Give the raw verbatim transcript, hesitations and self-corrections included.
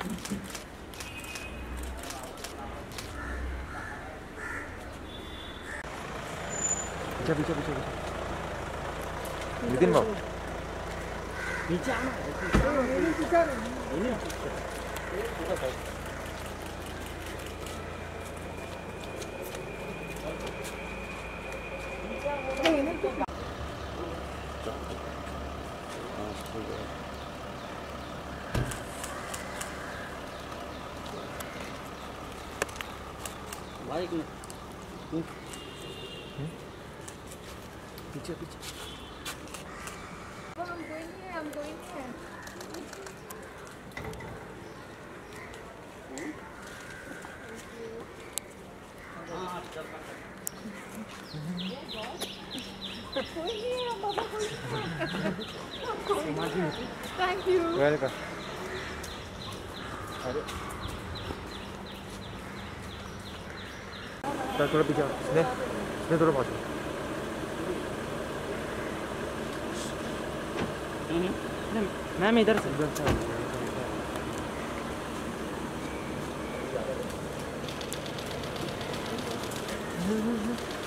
पीछे पीछे पीछे नितिन भाऊ नीचे आना भाई पीछे पीछे I'm going here, I'm going here. Going here, Baba, going here. Thank you. Welcome. थोड़ा पीछे इसने इसने थोड़ा पहुँचो मैम इधर से इधर से